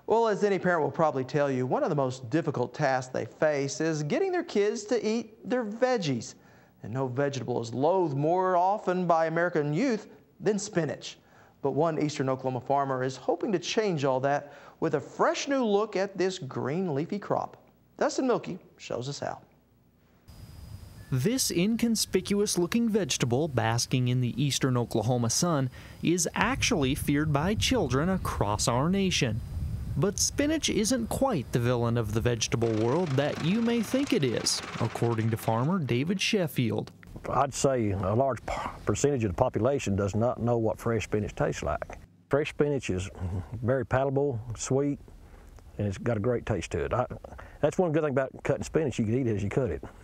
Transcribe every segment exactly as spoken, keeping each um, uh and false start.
Well, as any parent will probably tell you, one of the most difficult tasks they face is getting their kids to eat their veggies. And no vegetable is loathed more often by American youth than spinach. But one eastern Oklahoma farmer is hoping to change all that with a fresh new look at this green leafy crop. Dustin Milkey shows us how. This inconspicuous-looking vegetable basking in the eastern Oklahoma sun is actually feared by children across our nation. But spinach isn't quite the villain of the vegetable world that you may think it is, according to farmer David Sheffield. I'd say a large percentage of the population does not know what fresh spinach tastes like. Fresh spinach is very palatable, sweet, and it's got a great taste to it. I, that's one good thing about cutting spinach, you can eat it as you cut it.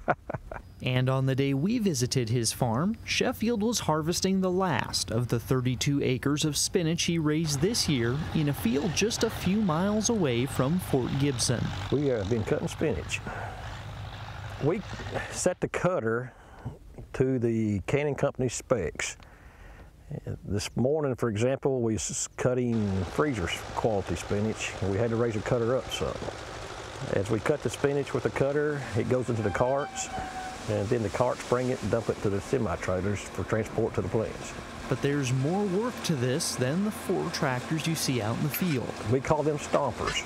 And on the day we visited his farm, Sheffield was harvesting the last of the thirty-two acres of spinach he raised this year in a field just a few miles away from Fort Gibson. We have been cutting spinach. We set the cutter to the canning company specs. This morning, for example, we was cutting freezer quality spinach, and we had to raise the cutter up some. As we cut the spinach with the cutter, it goes into the carts, and then the carts bring it and dump it to the semi-trailers for transport to the plants. But there's more work to this than the four tractors you see out in the field. We call them stompers,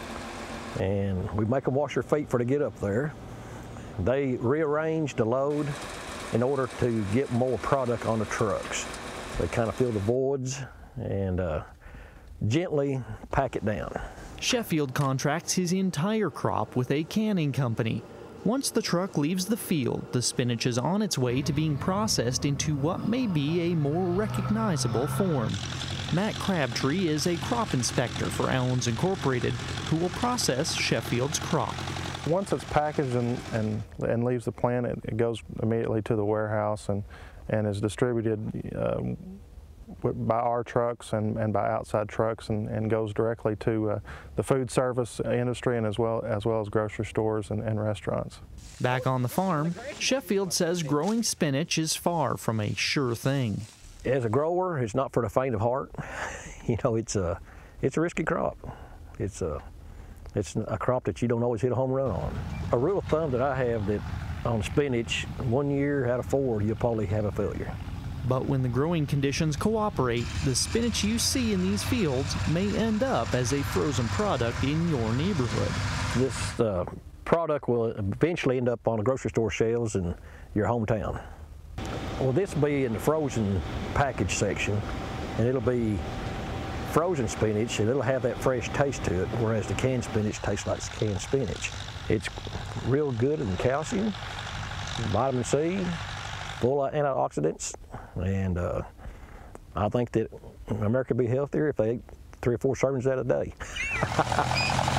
and we make them wash their feet before they get up there. They rearrange the load in order to get more product on the trucks. They kind of fill the voids and uh, gently pack it down. Sheffield contracts his entire crop with a canning company. Once the truck leaves the field, the spinach is on its way to being processed into what may be a more recognizable form. Matt Crabtree is a crop inspector for Allen's Incorporated, who will process Sheffield's crop. Once it's packaged and, and, and leaves the plant, it, it goes immediately to the warehouse and, and is distributed um, by our trucks and, and by outside trucks, and, and goes directly to uh, the food service industry and as well as, well as grocery stores and, and restaurants. Back on the farm, Sheffield says growing spinach is far from a sure thing. As a grower, it's not for the faint of heart. You know, it's a, it's a risky crop. It's a It's a crop that you don't always hit a home run on. A rule of thumb that I have that on spinach, one year out of four, you'll probably have a failure. But when the growing conditions cooperate, the spinach you see in these fields may end up as a frozen product in your neighborhood. This uh, product will eventually end up on the grocery store shelves in your hometown. Well, this will be in the frozen package section, and it'll be frozen spinach, and it'll have that fresh taste to it, whereas the canned spinach tastes like canned spinach. It's real good in calcium, vitamin C, full of antioxidants, and uh, I think that America would be healthier if they ate three or four servings of that a day.